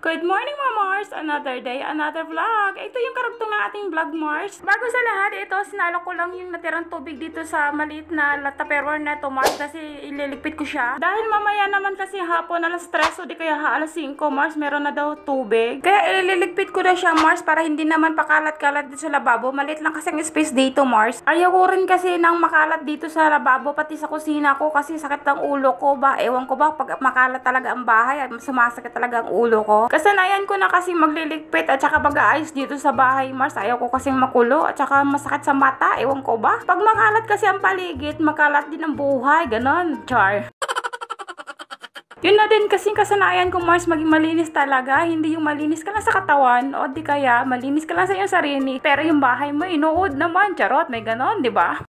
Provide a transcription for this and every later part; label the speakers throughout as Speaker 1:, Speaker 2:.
Speaker 1: Good morning, Mars! Another day, another vlog. Ito yung karugtong ng ating vlog, Mars. Bago sa lahat, ito, sinalo ko lang yung natirang tubig dito sa maliit na tupperware na to, Mars, kasi ililigpit ko siya. Dahil mamaya naman kasi hapon, alas 3, o di kaya alas 5, Mars, meron na daw tubig. Kaya ililigpit ko na siya, Mars, para hindi naman pakalat-kalat dito sa lababo. Maliit lang kasi ang space dito, Mars. Ayaw ko rin kasi nang makalat dito sa lababo, pati sa kusina ko, kasi sakit ang ulo ko ba. Ewan ko ba, pag makalat talaga ang bahay, sumasakit talaga ang ulo ko. Kasanayan ko na kasi magliligpit at saka mag-aayos dito sa bahay, Mars. Ayaw ko kasing makulo at saka masakit sa mata. Ewan ko ba? Pag makalat kasi ang paligid, makalat din ang buhay. Ganon. Char. Yun na din kasing kasanayan ko, Mars, maging malinis talaga. Hindi yung malinis ka lang sa katawan o di kaya malinis ka lang sa iyong sarili. Pero yung bahay mo, inuod naman. Charot, may ganon, di ba?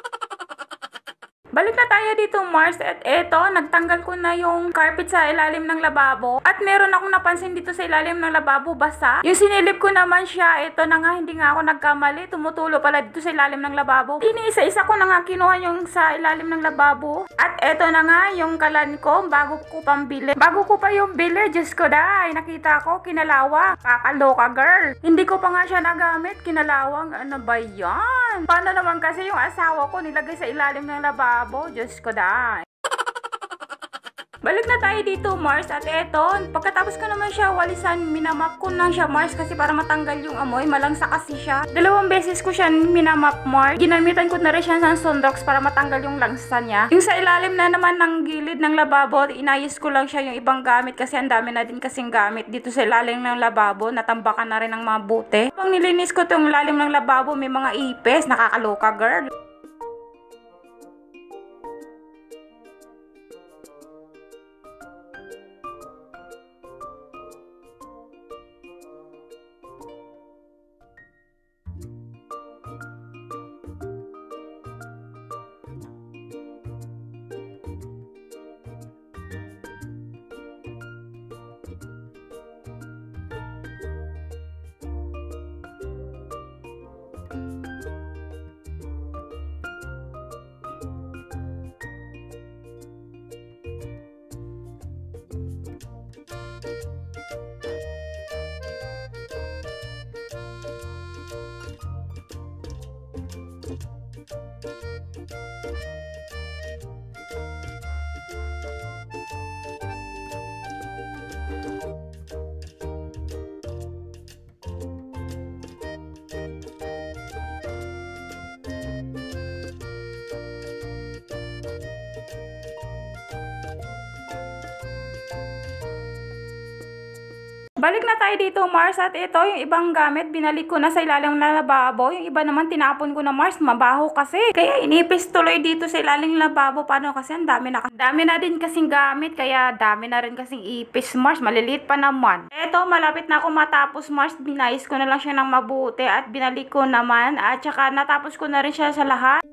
Speaker 1: Balik na tayo dito, Mars, at eto, nagtanggal ko na yung carpet sa ilalim ng lababo. At meron akong napansin dito sa ilalim ng lababo, basa. Yung sinilip ko naman siya, eto na nga, hindi nga ako nagkamali. Tumutulo pala dito sa ilalim ng lababo. Iniisa-isa ko na nga kinuha yung sa ilalim ng lababo. At eto na nga, yung kalan ko, bago ko pang bili. Bago ko pa yung bili, Diyos ko dahil, nakita ko, kinalawa. Kakaloka, girl. Hindi ko pa nga siya nagamit, kinalawang, ano ba yan? Paano naman kasi yung asawa ko nilagay sa ilalim ng lababo? Diyos ko dahil. Balik na tayo dito, Mars, at eto, pagkatapos ko naman siya walisan, minamap ko lang siya, Mars, kasi para matanggal yung amoy, malangsa kasi siya. 2 beses ko siya minamap, Mars. Ginamitan ko na rin siya ng Sundox para matanggal yung langsa niya. Yung sa ilalim na naman ng gilid ng lababo, inayos ko lang siya yung ibang gamit kasi ang dami na din kasing gamit dito sa ilalim ng lababo, natambakan na rin ng mga bute. Pag nilinis ko itong ilalim ng lababo, may mga ipes, nakakaloka, girl. Balik na tayo dito, Mars, at ito, yung ibang gamit, binalik ko na sa ilalim ng lababo. Yung iba naman, tinapon ko na, Mars, mabaho kasi. Kaya inipis tuloy dito sa ilalim ng lababo. Paano kasi? Ang dami na din kasing gamit, kaya dami na rin kasing ipis, Mars. Maliliit pa naman. Ito, malapit na ako matapos, Mars. Binayos ko na lang siya ng mabuti at binalik ko naman. At saka natapos ko na rin siya sa lahat.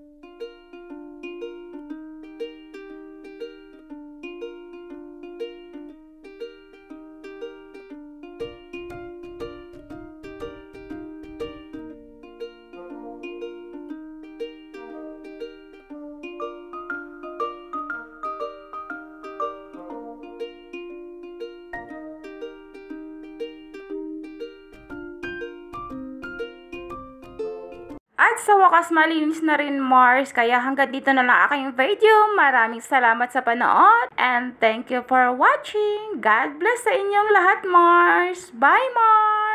Speaker 1: At sa wakas, malinis na rin, Mars. Kaya hanggang dito na lang aking video. Maraming salamat sa panood. And thank you for watching. God bless sa inyong lahat, Mars. Bye, Mars!